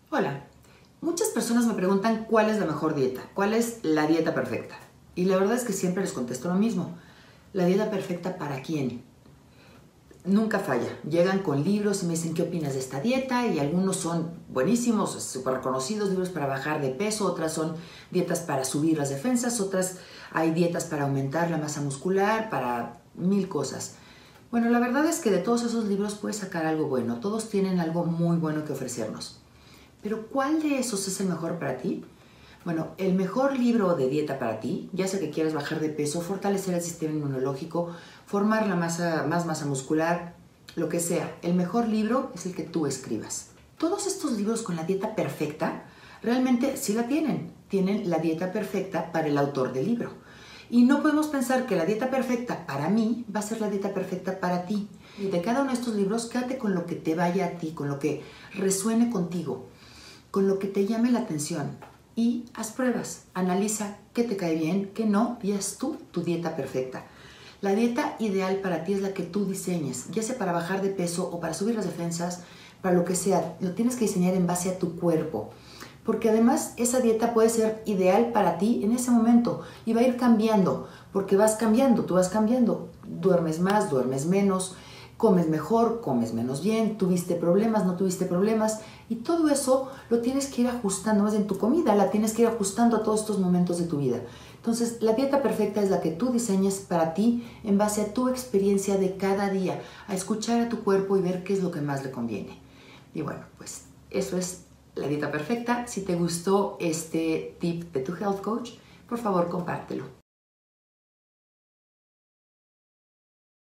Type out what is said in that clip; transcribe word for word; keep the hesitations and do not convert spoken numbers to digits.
Hola, muchas personas me preguntan cuál es la mejor dieta, cuál es la dieta perfecta. Y la verdad es que siempre les contesto lo mismo. ¿La dieta perfecta para quién? Nunca falla. Llegan con libros y me dicen qué opinas de esta dieta y algunos son buenísimos, súper reconocidos, libros para bajar de peso, otras son dietas para subir las defensas, otras hay dietas para aumentar la masa muscular, para mil cosas. Bueno, la verdad es que de todos esos libros puedes sacar algo bueno, todos tienen algo muy bueno que ofrecernos. Pero ¿cuál de esos es el mejor para ti? Bueno, el mejor libro de dieta para ti, ya sea que quieras bajar de peso, fortalecer el sistema inmunológico, formar la masa, más masa muscular, lo que sea, el mejor libro es el que tú escribas. Todos estos libros con la dieta perfecta, realmente sí la tienen. Tienen la dieta perfecta para el autor del libro. Y no podemos pensar que la dieta perfecta para mí va a ser la dieta perfecta para ti. Y de cada uno de estos libros, quédate con lo que te vaya a ti, con lo que resuene contigo, con lo que te llame la atención y haz pruebas, analiza qué te cae bien, qué no y haz tú tu dieta perfecta. La dieta ideal para ti es la que tú diseñes, ya sea para bajar de peso o para subir las defensas, para lo que sea, lo tienes que diseñar en base a tu cuerpo. Porque además esa dieta puede ser ideal para ti en ese momento y va a ir cambiando, porque vas cambiando, tú vas cambiando, duermes más, duermes menos, comes mejor, comes menos bien, tuviste problemas, no tuviste problemas y todo eso lo tienes que ir ajustando, más en tu comida la tienes que ir ajustando a todos estos momentos de tu vida. Entonces la dieta perfecta es la que tú diseñes para ti en base a tu experiencia de cada día, a escuchar a tu cuerpo y ver qué es lo que más le conviene. Y bueno, pues eso es la dieta perfecta. Si te gustó este tip de tu Health Coach, por favor compártelo.